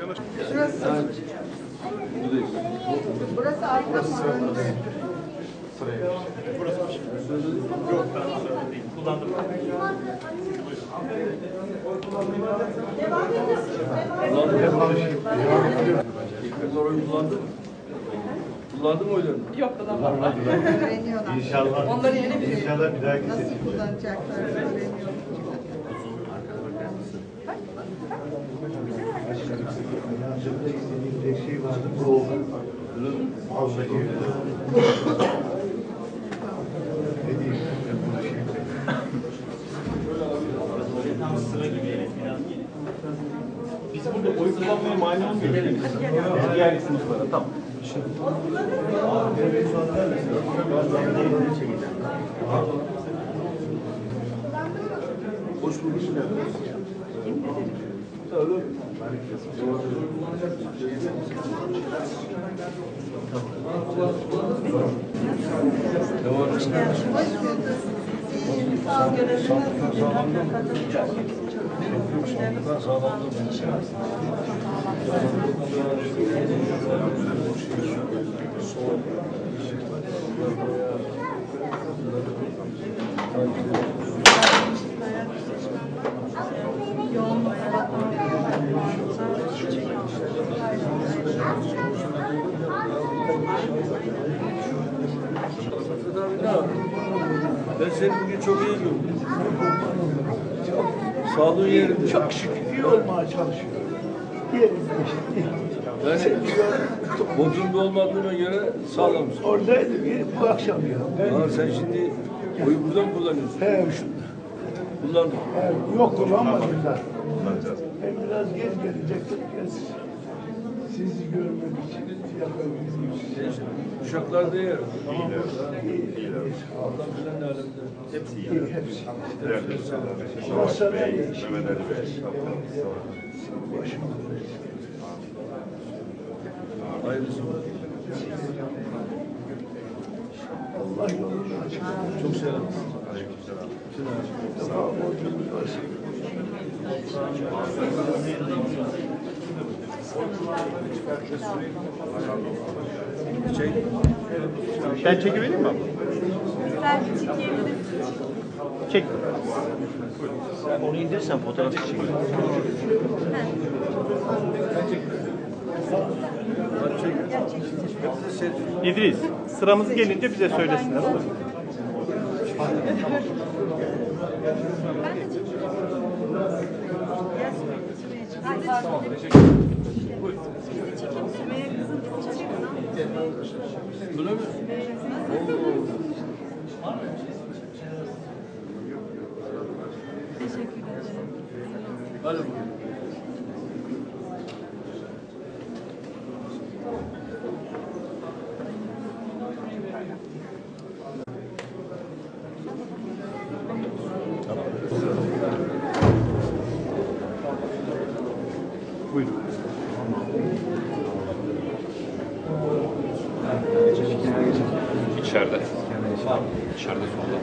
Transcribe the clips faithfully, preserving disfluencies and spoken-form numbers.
Şurası. Burası arka mı? Sıraya burası mı? Yok, ben sonra değil. Kullandım. Kullandın mı? Kullandın mı? Kullandın mı oylarını? Yok, kullanmadım. Öğreniyorlar. İnşallah. Onları yeni bir İnşallah bir dahaki Nasıl seçimde. kullanacaklar öğreniyorlar. Hayatımda istediğim tek şey vardı. Bu oldu. Alttaki. Ne diyeyim? Ben konuşayım. Tam sıra gibi biraz gelin. Biz burada oy kullanmaya mani olmuyoruz. Diğer sınıflara tamam. Hoş bulduk. Öyle. Ne var? Hoş bulduk. İyiyim. Sağ olun. Sağlamda mı? Sağlamda sağlamda mı? Ben seni bugün çok iyi gördüm. Sağlığın yerinde. Çok şükür iyi olmaya çalışıyor. Yerinde işte. Yani Bodrum'da olmadığına göre sağlamsın. Oradaydım gelip bu akşam ya. Ha, sen şimdi oyu burada mı kullanıyorsun? He, şu, Kullandın. he, yok kullanmadım da. Ben biraz geç gelecektim. Gez. Sizi görmek için yapabildiğim şey. Uşaklar değer. İyi, iyi. Allah bilen ne alemde. Hepsi iyi. Hepsi. Değerli Masada Bey, iyi. Mehmet Ali Bey. Başımda. Hayırlısı. Allah yolunu açık. Çok selam. Sağ olun. Çek. Ben çekivereyim mi abla? Sen çekebilirsin. Çek. Onu indirsen fotoğraf çekelim. Hadi çek. Hepsi set. İdris, sıramız gelince bize söylesinler olur mu? Tamam, teşekkür ederim. Buyurun. Sümeyye kızım bizi çekiyor. Öyle mi? Teşekkür ederim. Hadi bakalım. Buyurun. İçeride. İçeride solda.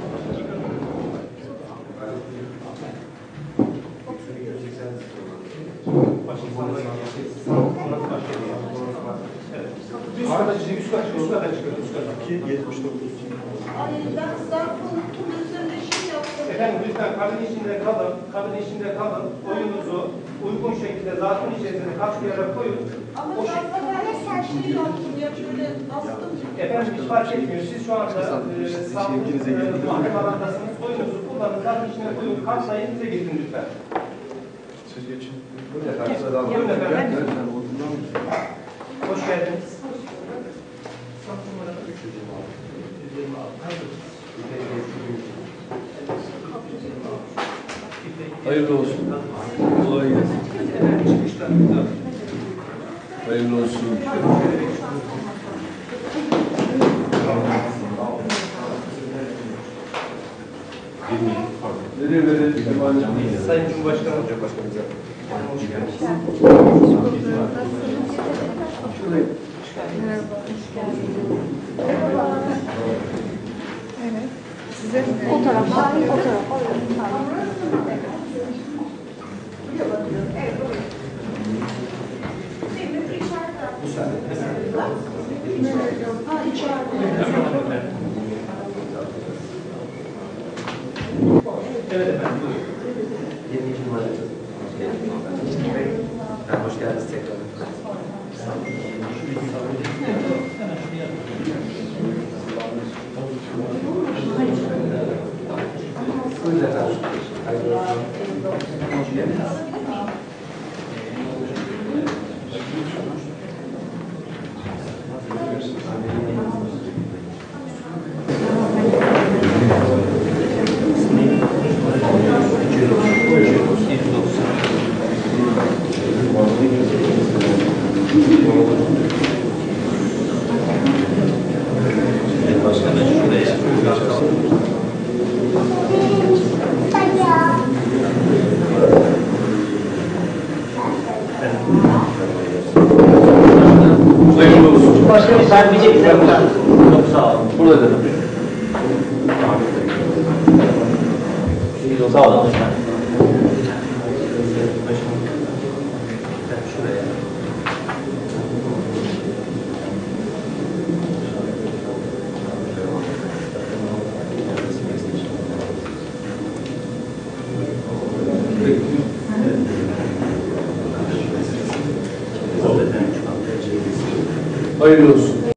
Efendim lütfen kabin içinde kalın, kabin içinde kalın. Oyunuzu uygun şekilde zarfın içerisine kaçlayarak koyun. Ama O ben bana her şeyi yaptım ya şöyle bastım. Efendim hiç fark etmiyor. Siz şu anda e, sağlık e, mahrem alandasınız. Oyunuzu kullanın, zarfın içine koyun, katlayın, bize getirin lütfen. Siz geçin. Buyurun efendim. Hoş geldiniz. Hayırlı olsun. Kolay gelsin. Hayırlı olsun. Nereye verelim? Sayın Cumhurbaşkanı olacak başkanımıza. Evet. Size O tarafa, o tarafa. Hoş geldiniz tekrar. Buyurun efendim. Hayırlı olsun. Hoş geldiniz. Hayırlı olsun. Başkanım ben bir cebimden Çok sağ olun. Burada dedim. Sağ olun efendim. Şuraya. Hayırlı olsun.